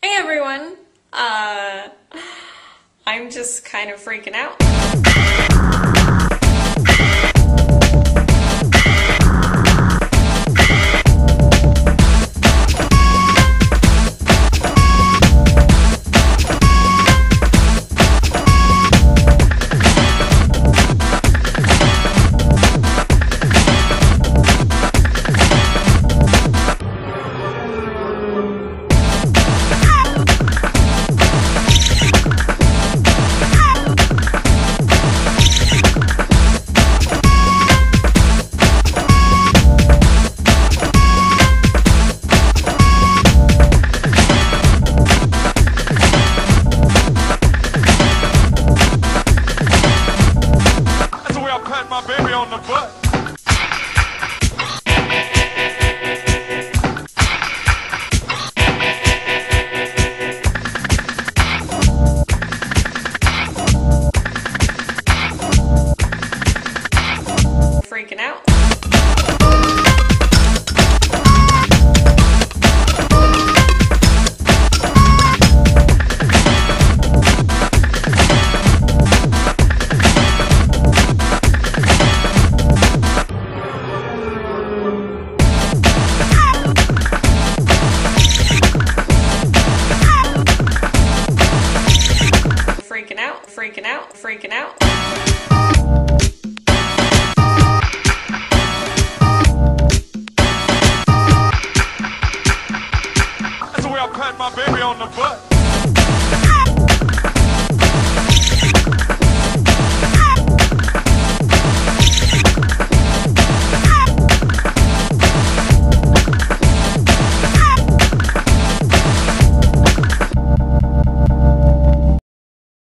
Hey everyone! I'm just kind of freaking out. Pat my baby on the butt. Freaking out. Freaking out, freaking out. That's the way I pat my baby on the butt.